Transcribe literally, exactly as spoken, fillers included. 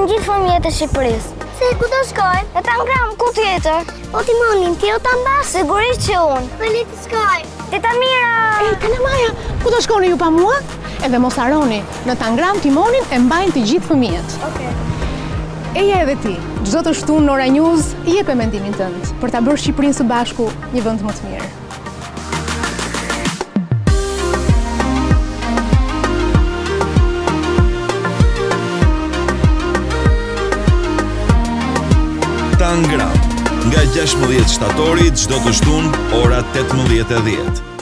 shohim gjithë fëmijët e Shqipërisë. Se ku do shkojmë? E Tangram, ku tjetër? O Timonin, ti o ta mbas? Sigurisht që unë. Po le të shkojmë. Teta Mira! E, Kalamaja, ku do shkoni ju pa mua? Edhe mos harroni, në Tangram Timonin e mbajnë të gjithë fëmijët. Okej. Eja edhe ti, çdo të shtunë në Ora News, i jep mendimin tënd për ta bërë Shqipërinë së bashku një vend më të mirë. Tangram, nga gjashtëmbëdhjetë shtatori çdo të shtunë ora tetëmbëdhjetë e dhjetë.